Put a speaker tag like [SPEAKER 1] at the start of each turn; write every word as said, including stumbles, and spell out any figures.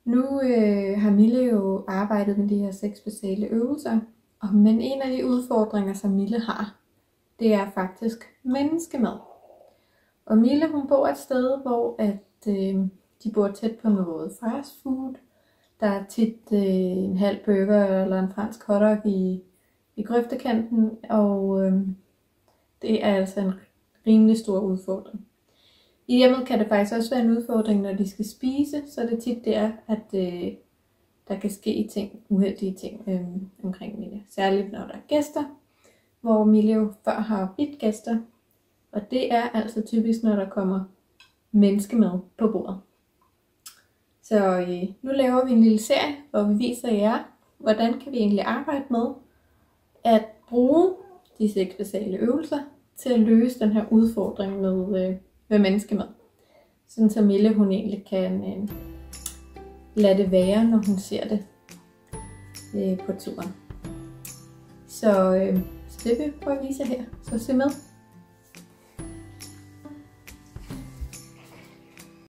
[SPEAKER 1] Nu øh, har Mille jo arbejdet med de her seks basale øvelser, og, men en af de udfordringer, som Mille har, det er faktisk menneskemad. Og Mille, hun bor et sted, hvor at, øh, de bor tæt på noget fast food. Der er tit øh, en halv burger eller en fransk hotdog i, i grøftekanten, og øh, det er altså en rimelig stor udfordring. I hjemmet kan det faktisk også være en udfordring, når de skal spise, så det tit det er, at øh, der kan ske ting, uheldige ting øh, omkring Mille. Særligt når der er gæster, hvor Mille jo før har bidt gæster. Og det er altså typisk, når der kommer menneskemad på bordet. Så øh, nu laver vi en lille serie, hvor vi viser jer, hvordan kan vi egentlig arbejde med at bruge de seks basale øvelser til at løse den her udfordring med, øh, med menneskemad. Sådan så Mille hun egentlig kan øh, lade det være, når hun ser det øh, på turen. Så, øh, så det vil vi prøve at vise her. Så se med.